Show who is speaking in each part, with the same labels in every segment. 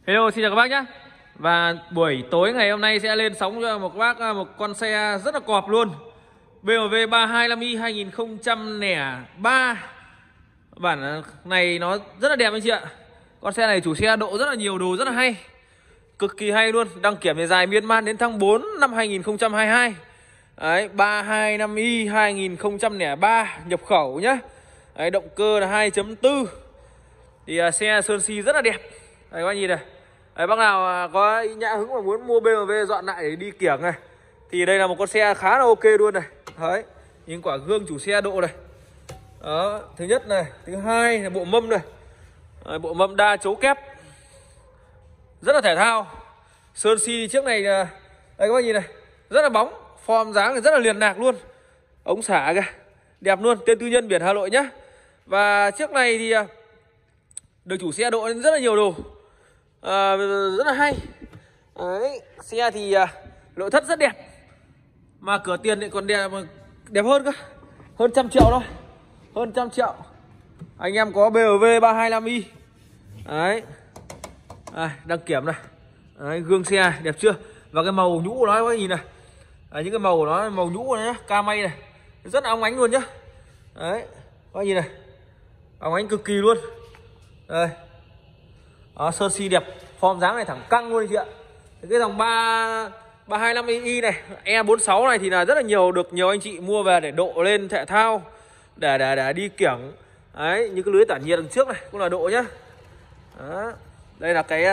Speaker 1: Hello, xin chào các bác nhé. Và buổi tối ngày hôm nay sẽ lên sóng cho một bác một con xe rất là cọp luôn. BMW 325i 2003. Bản này nó rất là đẹp anh chị ạ. Con xe này chủ xe độ rất là nhiều, đồ rất là hay, cực kỳ hay luôn. Đăng kiểm thì dài miên man đến tháng 4 năm 2022. Đấy, 325i 2003 nhập khẩu nhá. Đấy, động cơ là 2.4. Thì xe sơn si rất là đẹp. Đấy các anh nhìn này. Đấy, bác nào có nhã hứng mà muốn mua BMW dọn lại để đi kiểng này thì đây là một con xe khá là ok luôn này. Đấy, những quả gương chủ xe độ này. Đó, thứ nhất này, thứ hai là bộ mâm này. Đấy, bộ mâm đa chấu kép rất là thể thao. Sơn si trước này đây các bác nhìn này, rất là bóng, form dáng thì rất là liền lạc luôn. Ống xả kìa, đẹp luôn, tên tư nhân biển Hà Nội nhá. Và chiếc này thì được chủ xe độ rất là nhiều đồ, rất là hay. Đấy, xe thì nội thất rất đẹp, mà cửa tiền lại còn đẹp hơn cơ, hơn 100 triệu thôi, hơn 100 triệu. Anh em có BMW 325i. Đấy, đăng kiểm này. Đấy, gương xe đẹp chưa? Và cái màu nhũ của nó các nhìn này. Đấy, những cái màu của nó, màu nhũ này nhá, ca may này, rất là óng ánh luôn nhá. Đấy, các nhìn này, óng ánh cực kỳ luôn. Đây, đó, sơn si đẹp, form dáng này thẳng căng luôn anh chị ạ. Cái dòng 325i này, E46 này thì là rất là được nhiều anh chị mua về để độ lên thể thao, để đi kiểng. Đấy, như cái lưới tản nhiệt đằng trước này cũng là độ nhá. Đó, đây là cái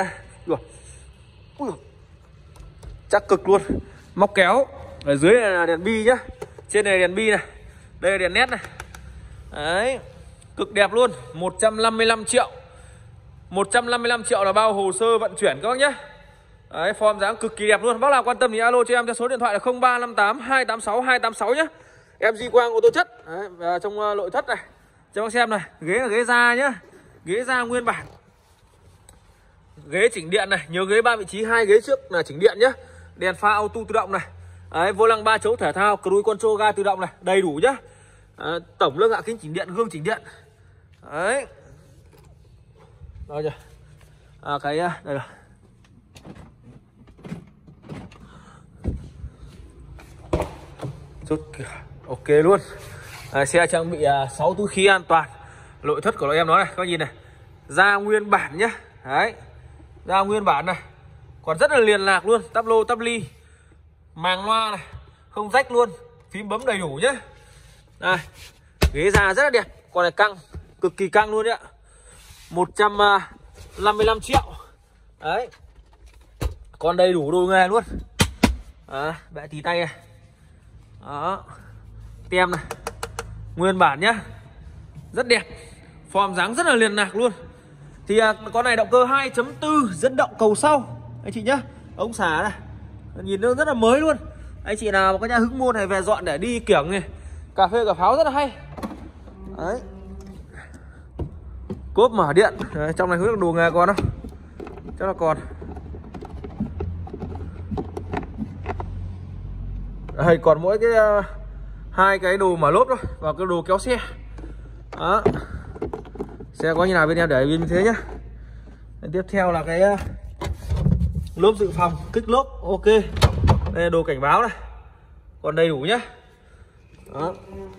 Speaker 1: chắc cực luôn, móc kéo. Ở dưới này là đèn bi nhá, trên này đèn bi này, đây là đèn nét này. Đấy, cực đẹp luôn. 155 triệu. 155 triệu là bao hồ sơ vận chuyển các bác nhé. Đấy, form dáng cực kỳ đẹp luôn. Bác nào quan tâm thì alo cho em theo số điện thoại là 0358 286 286 nhé. Em Di Quang ô tô chất. Đấy, và trong nội thất này cho bác xem này, ghế là ghế da nhá, ghế da nguyên bản, ghế chỉnh điện này, nhớ ghế 3 vị trí, 2 ghế trước là chỉnh điện nhá. Đèn pha auto tự động này. Đấy, vô lăng 3 chấu thể thao, cruise control ga tự động này, đầy đủ nhá. Tổng lưng hạ kính chỉnh điện, gương chỉnh điện. Đấy, đâu chưa? Cái đây là chút ok luôn. Xe trang bị 6 túi khí an toàn. Nội thất của em nó này, các nhìn này, da nguyên bản nhá. Đấy, da nguyên bản này, còn rất là liền lạc luôn. Tắp lô tắp ly, màng loa này không rách luôn, phím bấm đầy đủ nhá. Đây, ghế da rất là đẹp, con này căng, cực kỳ căng luôn đấy ạ. 155 triệu. Đấy, còn đầy đủ đồ nghề luôn. Bệ tì tay này. Đó, tem này, nguyên bản nhá, rất đẹp, form dáng rất là liền lạc luôn. Thì con này động cơ 2.4 dẫn động cầu sau anh chị nhá. Ống xả này, nhìn nó rất là mới luôn. Anh chị nào có nhà hứng mua này về dọn để đi kiểng này, cà phê cà pháo rất là hay. Đấy, cốp mở điện. Đấy, trong này hướng đồ nghề còn không? Chắc là còn. Đây, còn mỗi cái hai cái đồ mở lốp thôi và cái đồ kéo xe. Đó, xe có như nào bên em để bên thế nhá. Tiếp theo là cái lốp dự phòng, kích lốp ok. Đây là đồ cảnh báo này, còn đầy đủ nhá. Đó,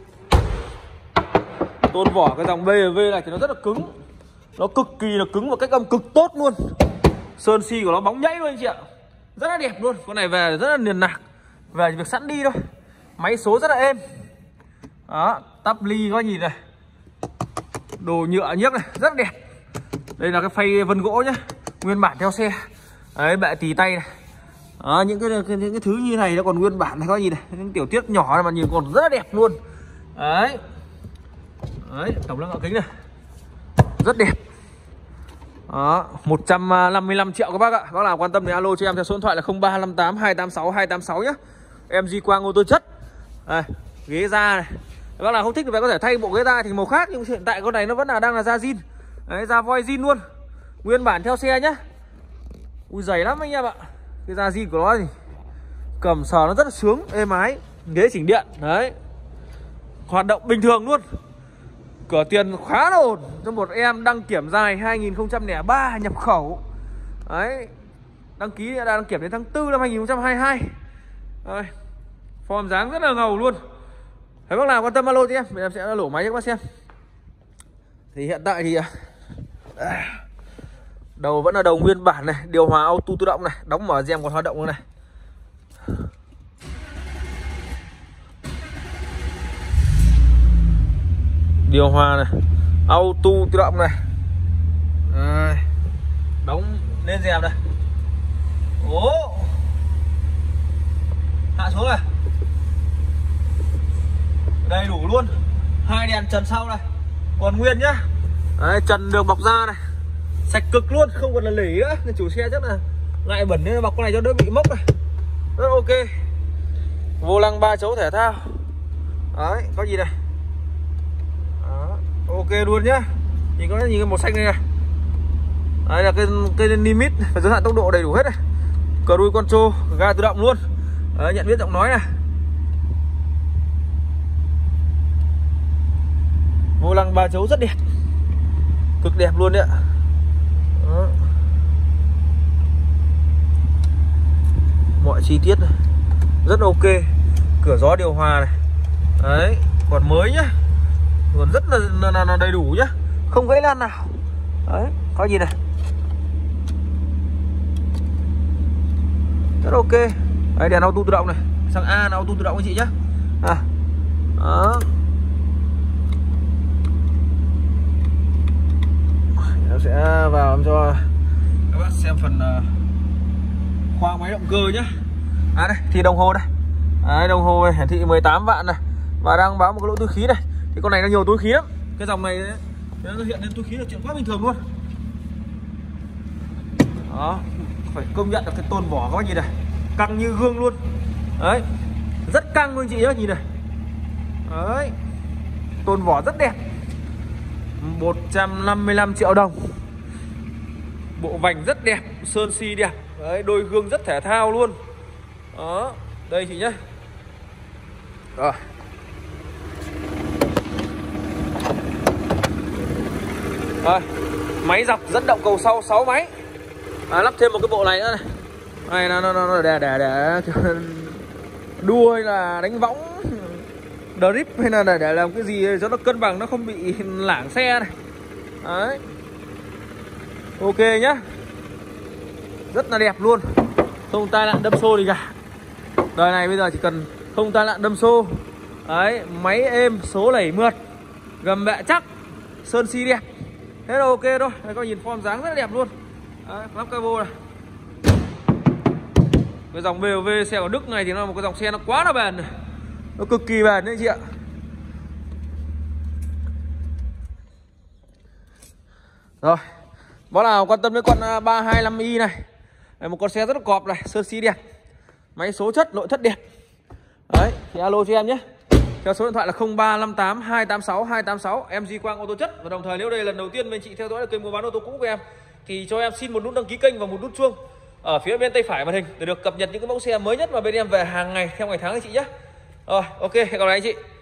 Speaker 1: tôn vỏ cái dòng BMW này thì nó rất là cứng, nó cực kỳ là cứng và cách âm cực tốt luôn. Sơn si của nó bóng nhảy luôn anh chị ạ, rất là đẹp luôn. Con này về rất là liền lạc, về việc sẵn đi thôi. Máy số rất là êm. Đó, tắp ly có nhìn này, đồ nhựa nhiếc này, rất là đẹp. Đây là cái phay vân gỗ nhá, nguyên bản theo xe. Đấy, bệ tì tay này. Đó, những cái thứ như này nó còn nguyên bản này, có nhìn này, những tiểu tiết nhỏ này mà nhìn còn rất là đẹp luôn. Đấy, đấy, tổng lưng hạ kính này rất đẹp. Đó, 155 triệu các bác ạ. Bác nào quan tâm thì alo cho em theo số điện thoại là 0358 286 286 nhé. Em Di Quang ô tô chất. Đây, ghế da này. Bác nào không thích thì phải có thể thay bộ ghế da thì màu khác, nhưng hiện tại con này nó vẫn đang là da zin. Đấy, da voi zin luôn, nguyên bản theo xe nhá. Ui dày lắm anh em ạ. Cái da zin của nó thì cầm sờ nó rất là sướng, êm ái. Ghế chỉnh điện, đấy, hoạt động bình thường luôn. Cửa tiền khá là ổn cho một em đăng kiểm dài 2003 nhập khẩu. Đấy, đăng ký đã đăng kiểm đến tháng 4 năm 2022. Đây, form dáng rất là ngầu luôn. Thấy bác nào quan tâm alo cho em, mình sẽ lổ máy cho các bác xem. Thì hiện tại thì đầu vẫn là đầu nguyên bản này, điều hòa auto tự động này, đóng mở rèm còn hoạt động luôn này. Điều hòa này, auto tự động này. Đây, đóng lên rèm này. Ố, hạ xuống này, đầy đủ luôn. Hai đèn trần sau này còn nguyên nhá. Đấy, trần được bọc da này, sạch cực luôn, không còn là lỉ nữa. Nên chủ xe rất là ngại bẩn nên bọc cái này cho đỡ bị mốc này, rất ok. Vô lăng 3 chấu thể thao. Đấy, có gì này. Đó, ok luôn nhá. Nhìn có nhìn cái màu xanh này này. Đấy là cái limit và giới hạn tốc độ đầy đủ hết này. Cruise control, ga tự động luôn. Đấy, nhận biết giọng nói này. Vô lăng 3 chấu rất đẹp, cực đẹp luôn đấy ạ. Đó. Mọi chi tiết này rất ok. Cửa gió điều hòa này. Đấy, còn mới nhá, còn rất là đầy đủ nhá, không gãy lan nào. Đấy, có gì này, rất ok. Đấy, đèn auto tự động này, sang A là auto tự động anh chị nhá. Đó. Em sẽ vào làm cho các bác xem phần khoang máy động cơ nhá. Đây thì đồng hồ đây. Đấy, đồng hồ này, hiển thị 18 vạn này và đang báo một cái lỗ túi khí này. Thì con này nó nhiều túi khí lắm. Cái dòng này nó hiện lên túi khí là chuyện quá bình thường luôn. Đó, phải công nhận được cái tôn vỏ các bác nhìn này, căng như gương luôn. Đấy, rất căng luôn chị nhá, nhìn này. Đấy, tôn vỏ rất đẹp. 155 triệu đồng. Bộ vành rất đẹp, sơn xi đẹp. Đấy, đôi gương rất thể thao luôn. Đó, đây chị nhá. Rồi. Rồi, máy dọc dẫn động cầu sau 6 máy. Lắp thêm một cái bộ này nữa này. Này nó để đua hay là đánh võng, drip hay là để làm cái gì cho nó cân bằng, nó không bị lảng xe này. Đấy, ok nhá, rất là đẹp luôn, không tai nạn đâm xô gì cả. Đời này bây giờ chỉ cần không tai nạn đâm xô. Đấy, máy êm, số lẩy mượt, gầm bẹ chắc, sơn xi đẹp, thế là ok thôi. Đây, có nhìn form dáng rất là đẹp luôn. Đấy, lắp cabo này. Cái dòng BMV xe của Đức này thì nó là một cái dòng xe nó quá là bền này, nó cực kỳ bền đấy chị ạ. Rồi, bác nào quan tâm đến con 325i này, một con xe rất là cọp này, sơn xi đẹp, máy số chất, nội thất đẹp. Đấy, thì alo cho em nhé. Theo số điện thoại là 0358 286 286, em Duy Quang ô tô chất. Và đồng thời nếu đây là lần đầu tiên bên chị theo dõi kênh mua bán ô tô cũ của em thì cho em xin một nút đăng ký kênh và một nút chuông ở phía bên tay phải màn hình để được cập nhật những cái mẫu xe mới nhất mà bên em về hàng ngày theo ngày tháng anh chị nhé. Rồi, ok, hẹn gặp lại anh chị.